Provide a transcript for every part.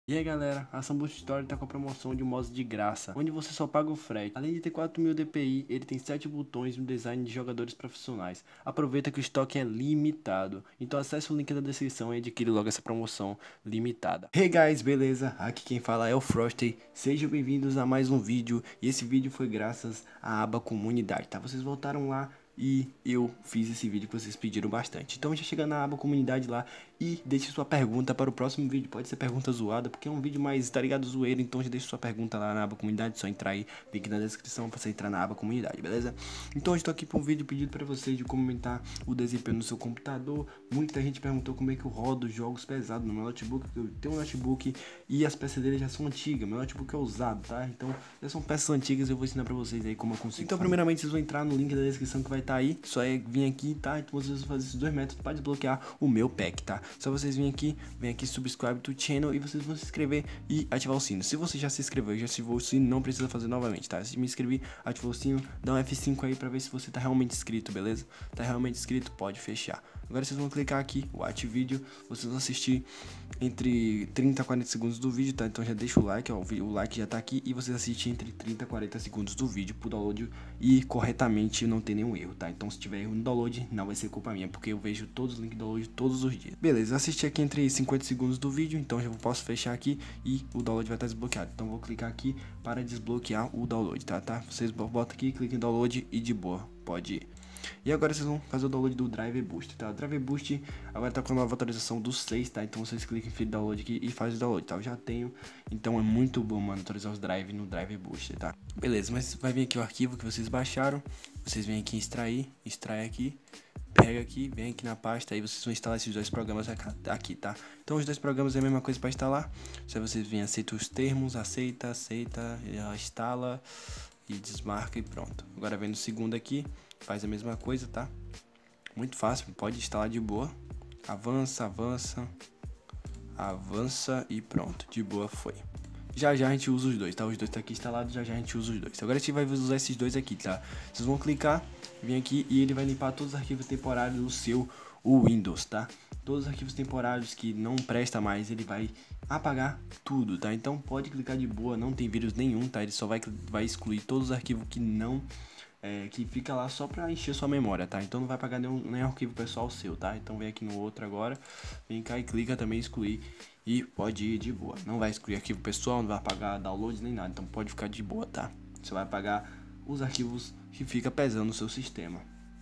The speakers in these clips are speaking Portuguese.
E aí galera, a Sambuca Story tá com a promoção de mouse de graça, onde você só paga o frete. Além de ter 4000 DPI, ele tem 7 botões no design de jogadores profissionais. Aproveita que o estoque é limitado, então acesse o link da descrição e adquire logo essa promoção limitada. Hey guys, beleza? Aqui quem fala é o Frosty, sejam bem-vindos a mais um vídeo. E esse vídeo foi graças à aba comunidade, tá? Vocês voltaram lá e eu fiz esse vídeo que vocês pediram bastante. Então já chega na aba comunidade lá e deixe sua pergunta para o próximo vídeo. Pode ser pergunta zoada, porque é um vídeo mais, tá ligado, zoeiro. Então já deixa sua pergunta lá na aba comunidade, só entrar aí, link na descrição para você entrar na aba comunidade, beleza? Então hoje estou aqui para um vídeo pedido para vocês de como aumentar o desempenho no seu computador. Muita gente perguntou como é que eu rodo jogos pesados no meu notebook, porque eu tenho um notebook e as peças dele já são antigas. Meu notebook é usado, tá? Então já são peças antigas, eu vou ensinar para vocês aí como eu consigo. Então primeiramente vocês vão entrar no link da descrição que vai estar aí, só é vir aqui, tá? Então vocês vão fazer esses dois métodos para desbloquear o meu pack, tá? Só vocês virem aqui, vem aqui subscribe to channel e vocês vão se inscrever e ativar o sino. Se você já se inscreveu e já ativou o sino, não precisa fazer novamente, tá? Se me inscrever, ativou o sino, dá um F5 aí pra ver se você tá realmente inscrito, beleza? Tá realmente inscrito, pode fechar. Agora vocês vão clicar aqui, watch vídeo, vocês vão assistir entre 30 a 40 segundos do vídeo, tá? Então já deixa o like, ó, o like já tá aqui e vocês assistem entre 30 a 40 segundos do vídeo pro download e corretamente não tem nenhum erro, tá? Então se tiver erro no download, não vai ser culpa minha, porque eu vejo todos os links de download todos os dias. Beleza, assisti aqui entre 50 segundos do vídeo, então já posso fechar aqui e o download vai estar desbloqueado. Então vou clicar aqui para desbloquear o download, tá? Vocês botam aqui, cliquem em download e de boa, pode ir. E agora vocês vão fazer o download do Drive Boost, tá? O Drive Boost agora tá com a nova atualização do 6, tá? Então vocês clicam em Free Download aqui e faz o download, tá? Eu já tenho, então é muito bom, mano, atualizar os Drive no Drive Boost, tá? Beleza, mas vai vir aqui o arquivo que vocês baixaram, vocês vêm aqui em extrair, extrai aqui, pega aqui, vem aqui na pasta, aí vocês vão instalar esses dois programas aqui, tá? Então os dois programas é a mesma coisa para instalar, só vocês vêm, aceita os termos, aceita, instala e desmarca e pronto. Agora vem no segundo aqui, faz a mesma coisa, tá? Muito fácil, pode instalar de boa. Avança, avança, avança e pronto, de boa foi. Já a gente usa os dois, tá? Os dois tá aqui instalados, já a gente usa os dois. Agora a gente vai usar esses dois aqui, tá? Vocês vão clicar, vir aqui e ele vai limpar todos os arquivos temporários do seu Windows, tá? Todos os arquivos temporários que não presta mais, ele vai apagar tudo, tá? Então pode clicar de boa, não tem vírus nenhum, tá? Ele só vai excluir todos os arquivos que não... que fica lá só pra encher sua memória, tá? Então não vai apagar nenhum arquivo pessoal seu, tá? Então vem aqui no outro agora, vem cá e clica também em excluir e pode ir de boa. Não vai excluir arquivo pessoal, não vai apagar downloads nem nada, então pode ficar de boa, tá? Você vai apagar os arquivos que fica pesando no seu sistema.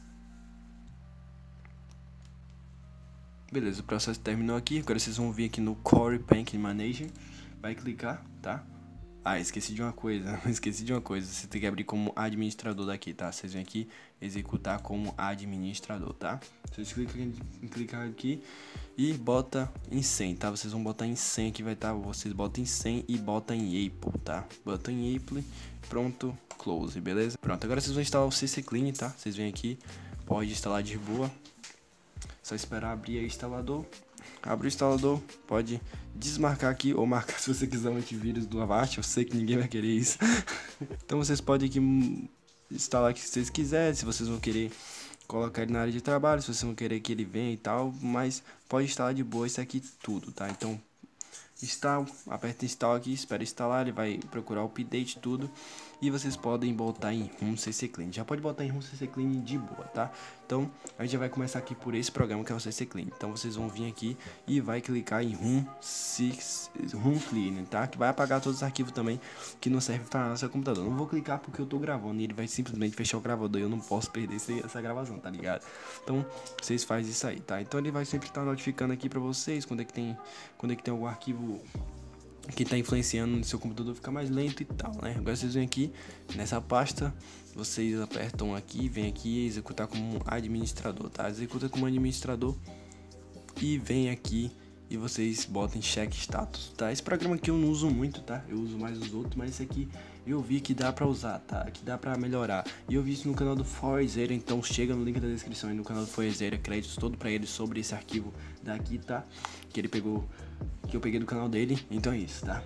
Beleza, o processo terminou aqui, agora vocês vão vir aqui no Core Pack Manager, vai clicar, tá? Ah, esqueci de uma coisa, você tem que abrir como administrador daqui, tá? Vocês vêm aqui, executar como administrador, tá? Vocês clicam aqui e bota em 100, tá? Vocês vão botar em 100 aqui, vai estar, vocês botam em 100 e botam em Apple, tá? Botam em Apple, pronto, close, beleza? Pronto, agora vocês vão instalar o CC Clean, tá? Vocês vêm aqui, pode instalar de boa, só esperar abrir aí o instalador. Abre o instalador, pode desmarcar aqui ou marcar se você quiser um antivírus do Avast, eu sei que ninguém vai querer isso. Então vocês podem aqui instalar o que vocês quiserem, se vocês vão querer colocar ele na área de trabalho, se vocês vão querer que ele venha e tal, mas pode instalar de boa isso aqui tudo, tá? Então install, aperta install aqui, espera instalar, ele vai procurar o update tudo e vocês podem botar em RUM CC Clean. Já pode botar em RUM CC Clean de boa, tá? Então a gente já vai começar aqui por esse programa que é o CC Clean. Então vocês vão vir aqui e vai clicar em RUM Clean, tá? Que vai apagar todos os arquivos também que não servem para o seu computador. Não vou clicar porque eu tô gravando e ele vai simplesmente fechar o gravador e eu não posso perder essa gravação, tá ligado? Então vocês fazem isso aí, tá? Então ele vai sempre estar notificando aqui para vocês quando é que tem algum arquivo que está influenciando no seu computador ficar mais lento e tal, né? Agora vocês vêm aqui nessa pasta, vocês apertam aqui, vem aqui e executar como administrador, tá? Executa como administrador e vem aqui e vocês botam em check status, tá? Esse programa aqui eu não uso muito, tá? Eu uso mais os outros, mas esse aqui eu vi que dá pra usar, tá? Que dá pra melhorar. E eu vi isso no canal do Forzeira, então chega no link da descrição aí no canal do Forzeira, créditos todo pra ele sobre esse arquivo daqui, tá? Que eu peguei do canal dele, então é isso, tá?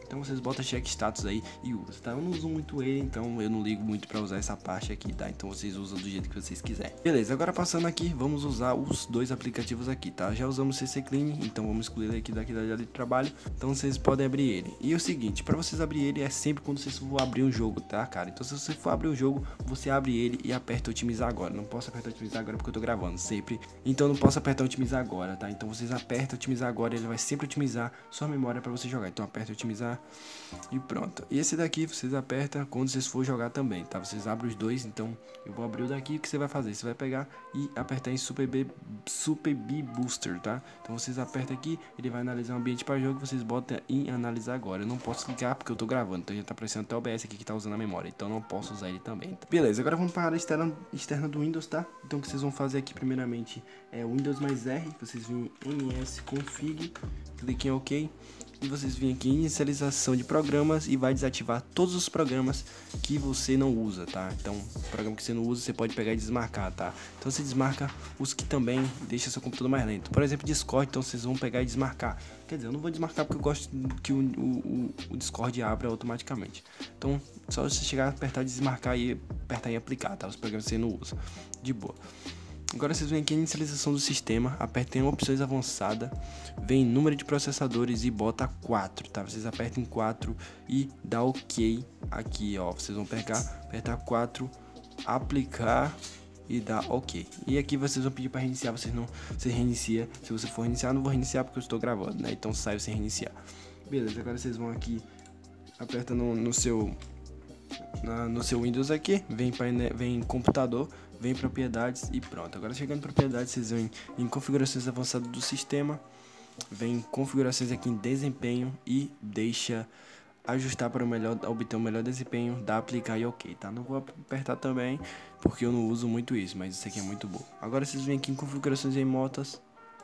Então vocês botam check status aí e usam, tá? Eu não uso muito ele, então eu não ligo muito pra usar essa parte aqui, tá? Então vocês usam do jeito que vocês quiserem. Beleza, agora passando aqui, vamos usar os dois aplicativos aqui, tá? Já usamos o CC Clean, então vamos excluir ele aqui daqui da área de trabalho. Então vocês podem abrir ele. E o seguinte, pra vocês abrir ele é sempre quando vocês for abrir um jogo, tá, cara? Então se você for abrir um jogo, você abre ele e aperta otimizar agora. Não posso apertar otimizar agora porque eu tô gravando sempre. Então não posso apertar otimizar agora, tá? Então vocês apertam otimizar agora, ele vai sempre otimizar sua memória pra você jogar. Então aperta otimizar e pronto. E esse daqui vocês apertam quando vocês for jogar também, tá? Vocês abrem os dois, então eu vou abrir o daqui. O que você vai fazer? Você vai pegar e apertar em Super B Booster, tá? Então vocês apertam aqui, ele vai analisar o ambiente para jogo, vocês botam em analisar agora. Eu não posso clicar porque eu tô gravando, então já tá aparecendo até o OBS aqui que tá usando a memória, então não posso usar ele também, tá? Beleza, agora vamos para a área externa do Windows, tá? Então o que vocês vão fazer aqui primeiramente é Windows mais R, vocês vêm em MS config, cliquem em OK. E vocês vêm aqui em inicialização de programas e vai desativar todos os programas que você não usa, tá? Então, programa que você não usa, você pode pegar e desmarcar, tá? Então você desmarca os que também deixam seu computador mais lento. Por exemplo, Discord, então vocês vão pegar e desmarcar. Quer dizer, eu não vou desmarcar porque eu gosto que o Discord abra automaticamente. Então, só você chegar, apertar desmarcar e apertar em aplicar, tá? Os programas que você não usa. De boa. Agora vocês vêm aqui em inicialização do sistema, apertem opções avançada, vem número de processadores e bota 4, tá? Vocês apertem 4 e dá OK aqui, ó. Vocês vão apertar 4, aplicar e dar OK. E aqui vocês vão pedir para reiniciar, você reinicia. Se você for reiniciar, eu não vou reiniciar porque eu estou gravando, né? Então sai sem reiniciar. Beleza, agora vocês vão aqui, aperta no seu Windows aqui, vem computador, vem propriedades e pronto. Agora chegando em propriedades, vocês vêm em configurações avançadas do sistema, vem configurações aqui em desempenho e deixa ajustar para obter um melhor desempenho, dá aplicar e OK, tá? Não vou apertar também porque eu não uso muito isso, mas isso aqui é muito bom. Agora vocês vêm aqui em configurações remotas,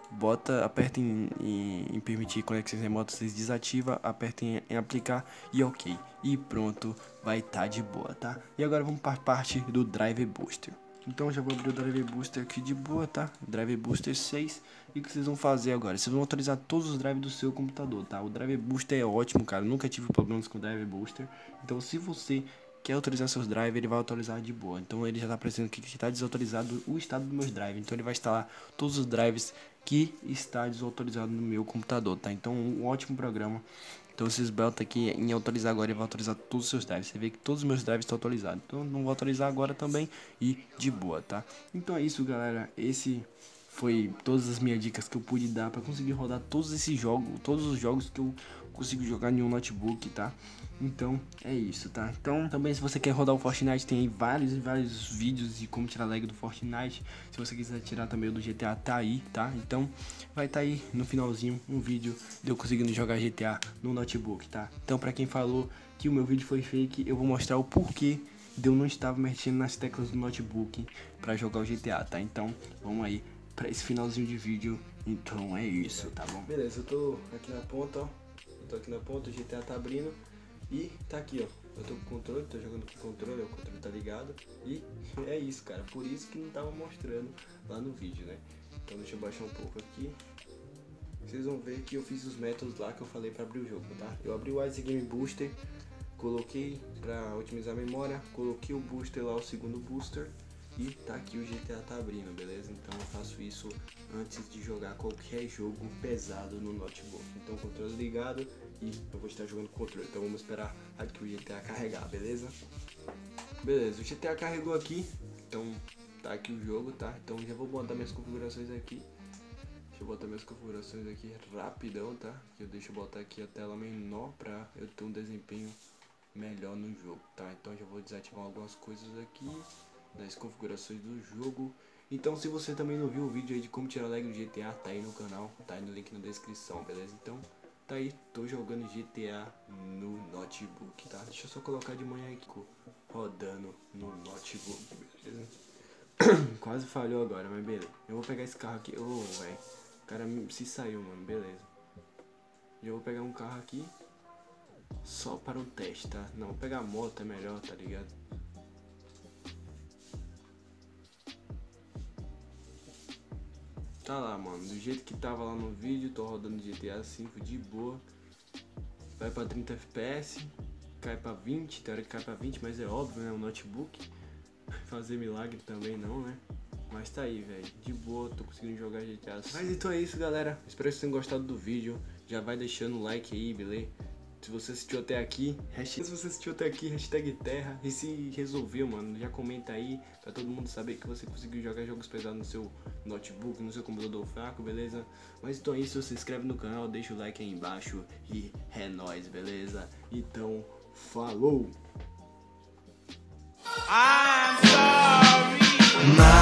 apertem em permitir conexões remotas, vocês desativa, apertem em aplicar e OK. E pronto, vai estar de boa, tá? E agora vamos para a parte do Drive Booster. Então já vou abrir o Drive Booster aqui de boa, tá? Drive Booster 6. E o que vocês vão fazer agora? Vocês vão atualizar todos os drives do seu computador, tá? O Drive Booster é ótimo, cara. Eu nunca tive problemas com o Drive Booster. Então se você quer atualizar seus drives, ele vai atualizar de boa. Então ele já está aparecendo aqui que está desatualizado o estado dos meus drives. Então ele vai instalar todos os drives que está desatualizado no meu computador, tá? Então um ótimo programa. Então vocês botam aqui em atualizar agora e vai atualizar todos os seus drives. Você vê que todos os meus drives estão atualizados. Então não vou atualizar agora também e de boa, tá? Então é isso, galera. Esse foi todas as minhas dicas que eu pude dar para conseguir rodar todos esses jogos, todos os jogos que eu consigo jogar em um notebook, tá? Então é isso, tá? Então também se você quer rodar o Fortnite, tem aí vários vídeos de como tirar lag do Fortnite. Se você quiser tirar também o do GTA, tá aí, tá? Então vai tá aí no finalzinho um vídeo de eu conseguindo jogar GTA no notebook, tá? Então pra quem falou que o meu vídeo foi fake, eu vou mostrar o porquê de eu não estar mexendo nas teclas do notebook pra jogar o GTA, tá? Então vamos aí pra esse finalzinho de vídeo. Então é isso, tá bom? Beleza, eu tô aqui na ponta, ó. Eu tô aqui na ponta, o GTA tá abrindo. E tá aqui, ó. Eu tô com o controle, tô jogando com o controle, o controle tá ligado. E é isso, cara. Por isso que não tava mostrando lá no vídeo, né? Então deixa eu baixar um pouco aqui. Vocês vão ver que eu fiz os métodos lá que eu falei pra abrir o jogo, tá? Eu abri o Wise Game Booster, coloquei pra otimizar a memória, coloquei o booster lá, o segundo booster. E tá aqui o GTA tá abrindo, beleza? Então eu faço isso antes de jogar qualquer jogo pesado no notebook. Então controle ligado e eu vou estar jogando com controle. Então vamos esperar aqui o GTA carregar, beleza? Beleza, o GTA carregou aqui. Então tá aqui o jogo, tá? Então já vou botar minhas configurações aqui. Deixa eu botar minhas configurações aqui rapidão, tá? Que eu deixo eu botar aqui a tela menor pra eu ter um desempenho melhor no jogo, tá? Então já vou desativar algumas coisas aqui das configurações do jogo. Então se você também não viu o vídeo aí de como tirar lag do GTA, tá aí no canal, tá aí no link na descrição, beleza? Então tá aí, tô jogando GTA no notebook, tá? Deixa eu só colocar de manhã aqui, rodando no notebook, beleza? Quase falhou agora, mas beleza. Eu vou pegar esse carro aqui, velho, o cara se saiu, mano, beleza. E eu vou pegar um carro aqui só para o teste, tá? Não, vou pegar a moto, é melhor, tá ligado? Tá lá, mano, do jeito que tava lá no vídeo, tô rodando GTA 5 de boa. Vai pra 30 FPS, cai pra 20, teoria que cai pra 20, mas é óbvio, né? Um notebook. Fazer milagre também não, né? Mas tá aí, velho. De boa, tô conseguindo jogar GTA. Mas então é isso, galera. Espero que vocês tenham gostado do vídeo. Já vai deixando o like aí, beleza? Se você assistiu até aqui, hashtag terra. E se resolveu, mano, já comenta aí pra todo mundo saber que você conseguiu jogar jogos pesados no seu notebook, no seu computador fraco, beleza? Mas então é isso, se inscreve no canal, deixa o like aí embaixo e é nóis, beleza? Então, falou! I'm sorry.